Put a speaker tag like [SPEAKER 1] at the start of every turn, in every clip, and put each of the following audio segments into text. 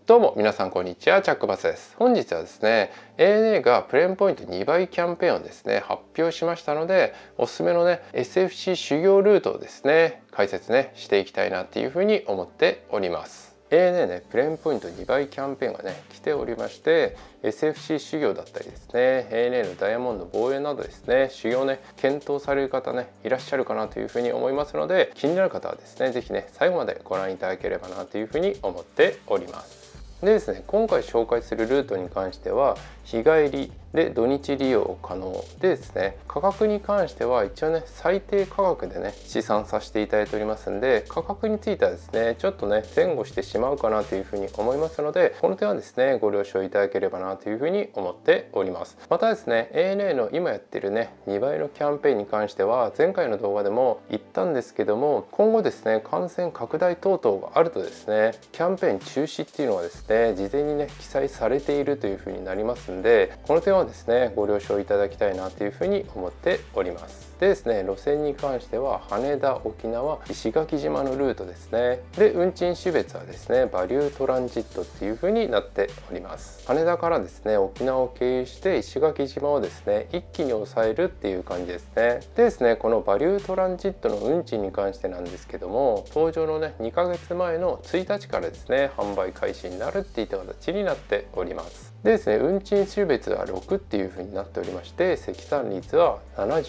[SPEAKER 1] どうも皆さんこんにちは、チャックバスです。本日はですね ANA がプレーンポイント2倍キャンペーンをですね発表しましたので、おすすめのね SFC 修行ルートをですね解説ねしていきたいなっていうふうに思っております。ANA ねプレーンポイント2倍キャンペーンがね来ておりまして、 SFC 修行だったりですね ANA のダイヤモンド防衛などですね修行ね検討される方ねいらっしゃるかなというふうに思いますので、気になる方はですね是非ね最後までご覧いただければなというふうに思っております。でですね、今回紹介するルートに関しては日帰りで土日利用可能でですね、価格に関しては一応ね最低価格でね試算させていただいておりますんで、価格についてはですねちょっとね前後してしまうかなというふうに思いますので、この点はですねご了承いただければなというふうに思っております。またですね ANA の今やってるね2倍のキャンペーンに関しては前回の動画でも言ったんですけども、今後ですね感染拡大等々があるとですねキャンペーン中止っていうのがですね事前にね記載されているというふうになりますんで、この点はですねご了承いただきたいなというふうに思っております。でですね、路線に関しては羽田、沖縄、石垣島のルートですね。で運賃種別はですねバリュートランジットっていう風になっております。羽田からですね沖縄を経由して石垣島をですね一気に抑えるっていう感じですね。でですね、このバリュートランジットの運賃に関してなんですけども、搭乗のね2ヶ月前の1日からですね販売開始になるっていった形になっております。でですね、運賃種別は6っていう風になっておりまして、積算率は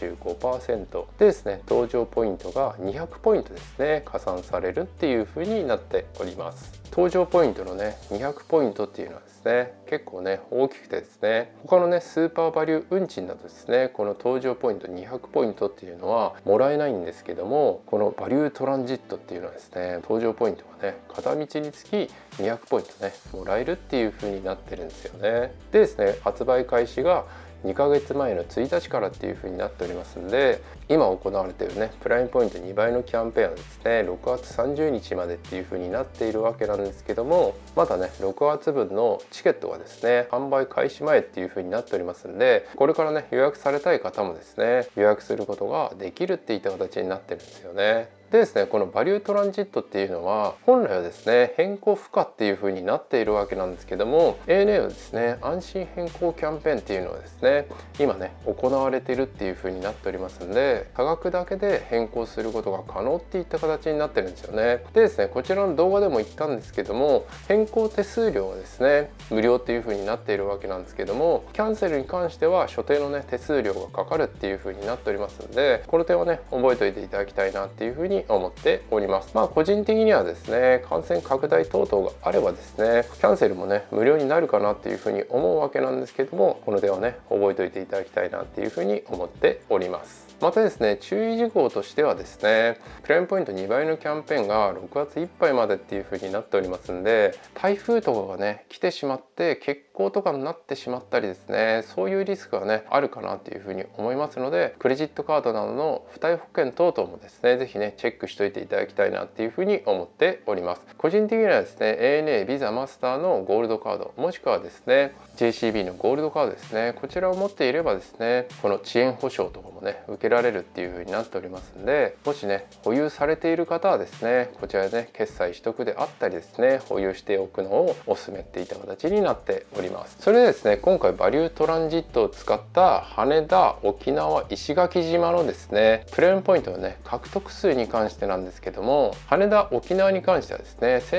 [SPEAKER 1] 75% でですね、搭乗ポイントが200ポイントですね加算されるっていう風になっております。搭乗ポイントのね200ポイントっていうのはですね結構ね大きくてですね、他のねスーパーバリュー運賃だとですねこの搭乗ポイント200ポイントっていうのはもらえないんですけども、このバリュートランジットっていうのはですね搭乗ポイントがね片道につき200ポイントねもらえるっていう風になってるんですよね。でですね、発売開始が2ヶ月前の1日からっていう風になっておりますので、今行われているねプライムポイント2倍のキャンペーンはですね6月30日までっていう風になっているわけなんですけども、まだね6月分のチケットがですね販売開始前っていう風になっておりますんで、これからね予約されたい方もですね予約することができるっていった形になってるんですよね。でですね、このバリュートランジットっていうのは本来はですね変更不可っていう風になっているわけなんですけども、 ANA はですね安心変更キャンペーンっていうのはですね今ね行われているっていう風になっておりますんで、差額だけで変更することが可能っていった形になってるんですよね。でですね、こちらの動画でも言ったんですけども、変更手数料はですね無料っていう風になっているわけなんですけども、キャンセルに関しては所定のね手数料がかかるっていう風になっておりますので、この点はね覚えておいていただきたいなっていう風に思っております。個人的にはですね感染拡大等々があればですねキャンセルもね無料になるかなっていうふうに思うわけなんですけども、この点はね覚えておいていただきたいなっていうふうに思っております。またですね、注意事項としてはですね、プレーンポイント2倍のキャンペーンが6月いっぱいまでっていう風になっておりますんで、台風とかがね来てしまって欠航とかになってしまったりですね、そういうリスクがねあるかなっていう風に思いますので、クレジットカードなどの付帯保険等々もですね是非ねチェックしておいていただきたいなっていう風に思っております。個人的にはですね ANA ビザマスターのゴールドカード、もしくはですね JCB のゴールドカードですね、こちらを持っていればですねこの遅延保証とかもね受けられるっていう風になっておりますんで、もしね保有されている方はですねこちらでね決済取得であったりですね保有しておくのをお勧めっていった形になっております。それでですね、今回バリュートランジットを使った羽田、沖縄、石垣島のですねプレーンポイントのね獲得数に関してなんですけども、羽田、沖縄に関してはですね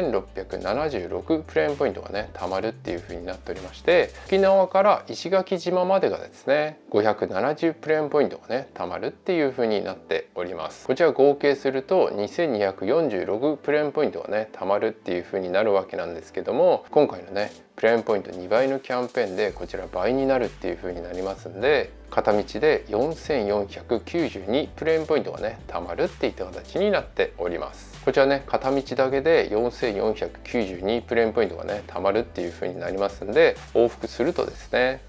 [SPEAKER 1] 1676プレーンポイントがね貯まるっていう風になっておりまして、沖縄から石垣島までがですね570プレーンポイントがね貯まるっていう風になっております。こちら合計すると2246プレーンポイントがね貯まるっていう風になるわけなんですけども、今回のねプレーンポイント2倍のキャンペーンでこちら倍になるっていう風になりますんで、片道で4492プレーンポイントがね貯まるっていった形になっております。こちらね片道だけで4492プレーンポイントがね貯まるっていう風になりますんで、往復するとですね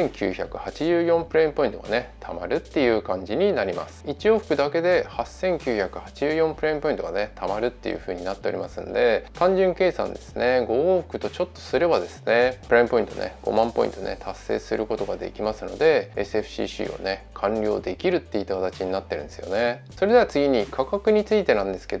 [SPEAKER 1] 8984プレーンポイントがね貯まるっていう感じになります。1往復だけで8984プレーンポイントがね貯まるっていう風になっておりますんで、単純計算ですね5往復とちょっとすればですねプレーンポイントね5万ポイントね達成することができますので、 SFCC をね完了できるっていった形になってるんですよね。それでは次に価格についてなんですけども、ちょっと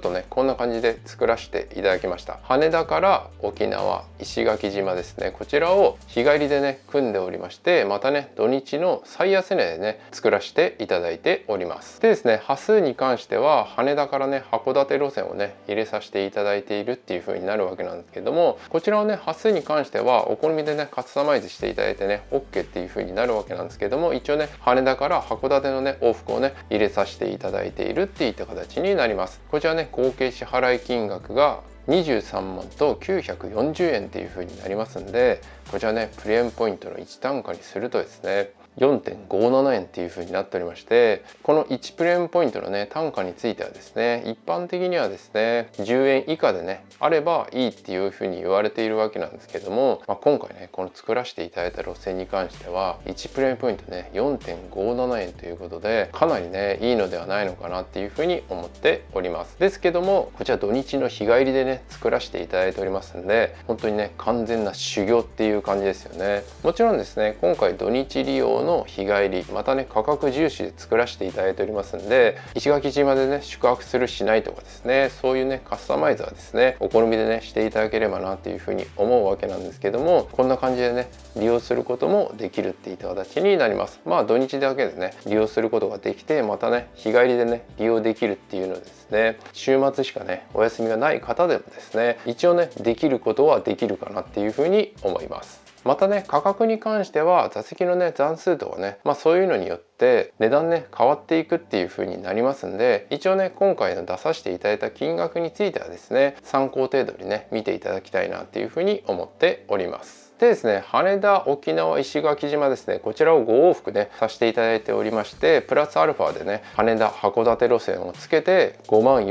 [SPEAKER 1] とねこんな感じで作らせていただきました。羽田から沖縄石垣島ですね、こちらを日帰りでね組んでおりまして、またね土日の最安値でね作らせていただいております。でですね、端数に関しては羽田からね函館路線をね入れさせていただいているっていう風になるわけなんですけども、こちらをね端数に関してはお好みでねカスタマイズしていただいてね OK っていう風になるわけなんですけども、一応ね羽田から函館のね往復をね入れさせていただいているっていった形になります。こちらね合計支払い金額が23万と940円っていう風になりますんで、こちらねプレーンポイントの1単価にするとですね4.57 円っていう風になっておりまして、この1プレーンポイントのね単価についてはですね、一般的にはですね10円以下でねあればいいっていう風に言われているわけなんですけども、今回ねこの作らせていただいた路線に関しては1プレーンポイントね 4.57 円ということで、かなりねいいのではないのかなっていう風に思っております。ですけども、こちら土日の日帰りでね作らせていただいておりますんで、本当にね完全な修行っていう感じですよね。もちろんですね今回土日利用の日帰り、またね価格重視で作らせていただいておりますんで、石垣島でね宿泊するしないとかですね、そういうねカスタマイズはですねお好みでねしていただければなっていうふうに思うわけなんですけども、こんな感じでね利用することもできるっていった形になります。土日だけでね利用することができて、またね日帰りでね利用できるっていうのですね、週末しかねお休みがない方でもですね一応ねできることはできるかなっていうふうに思います。またね価格に関しては座席のね残数とかね、そういうのによって値段ね変わっていくっていう風になりますんで、一応ね今回の出させていただいた金額についてはですね参考程度にね見ていただきたいなっていう風に思っております。でですね、羽田、沖縄、石垣島ですね、こちらを5往復ねさせていただいておりまして、プラスアルファでね羽田、函館路線をつけて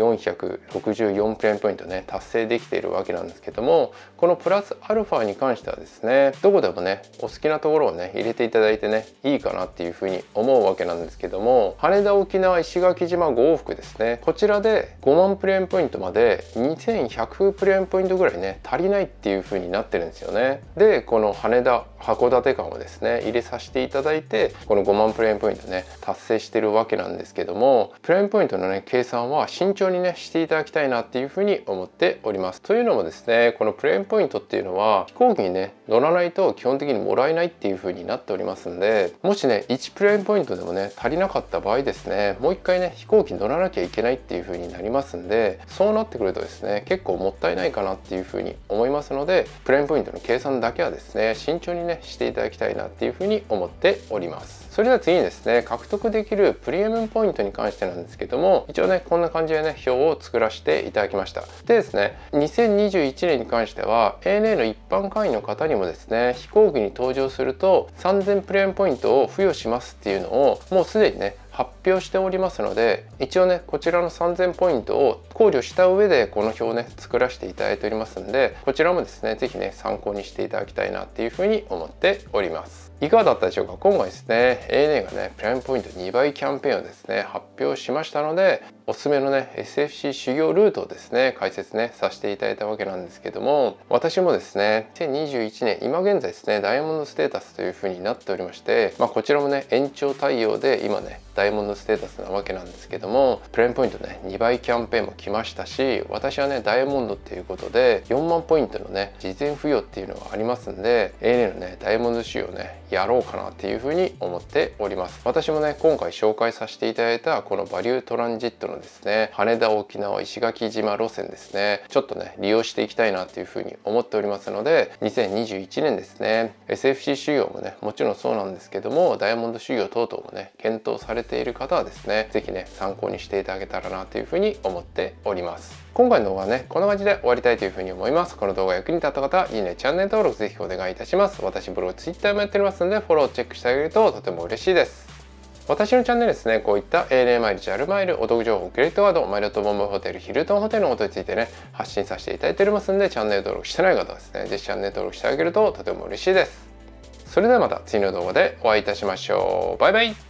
[SPEAKER 1] 5464プレーンポイントね達成できているわけなんですけども、このプラスアルファに関してはですね、どこでもねお好きなところをね入れていただいてねいいかなっていうふうに思うわけなんですけども、羽田、沖縄、石垣島5往復ですね、こちらで5万プレーンポイントまで2100プレーンポイントぐらいね足りないっていうふうになってるんですよね。でこの羽田函館間をですね入れさせていただいて、この5万プレーンポイントね達成してるわけなんですけども、プレーンポイントのね計算は慎重にねしていただきたいなっていうふうに思っております。というのもですね、このプレーンポイントっていうのは飛行機にね乗らないと基本的にもらえないっていうふうになっておりますんで、もしね1プレーンポイントでもね足りなかった場合ですね、もう一回ね飛行機乗らなきゃいけないっていうふうになりますんで、そうなってくるとですね結構もったいないかなっていうふうに思いますので、プレーンポイントの計算だけはですね慎重にねしていただきたいなっていうふうに思っております。それでは次にですね獲得できるプレミアムポイントに関してなんですけども、一応ねこんな感じでね表を作らせていただきました。でですね、2021年に関しては ANA の一般会員の方にもですね飛行機に搭乗すると3000プレミアムポイントを付与しますっていうのをもうすでにね発表しておりますので、一応ねこちらの3000ポイントを考慮した上でこの表をね作らせていただいておりますので、こちらもですね是非ね参考にしていただきたいなっていうふうに思っております。いかがだったでしょうか。今回ですね ANA がねプレミアムポイント2倍キャンペーンをですね発表しましたので、おすすめのね SFC 修行ルートをですね解説ねさせていただいたわけなんですけども、私もですね2021年今現在ですねダイヤモンドステータスというふうになっておりまして、こちらもね延長対応で今ねダイヤモンドステータスなわけなんですけども、プレミアムポイントね2倍キャンペーンも来ましたし、私はねダイヤモンドっていうことで4万ポイントのね事前付与っていうのがありますんで、 ANA のねダイヤモンド仕様ねやろうかなっていうふうに思っております。私もね今回紹介させていただいたこのバリュートランジットのですね羽田、沖縄、石垣島路線ですね、ちょっとね利用していきたいなっていうふうに思っておりますので、2021年ですね SFC 修行もねもちろんそうなんですけども、ダイヤモンド修行等々もね検討されている方はですね是非ね参考にしていただけたらなというふうに思っております。今回の動画はねこんな感じで終わりたいというふうに思います。この動画役に立った方はいいね、チャンネル登録ぜひお願いいたします。私ブログ、Twitter もやっておりますのでフォローチェックしてあげるととても嬉しいです。私のチャンネルですね、こういった ANA マイル、JAL マイル、お得情報、クレジットカード、マリオットボンボイホテル、ヒルトンホテルのことについてね発信させていただいておりますので、チャンネル登録してない方はですねぜひチャンネル登録してあげるととても嬉しいです。それではまた次の動画でお会いいたしましょう。バイバイ。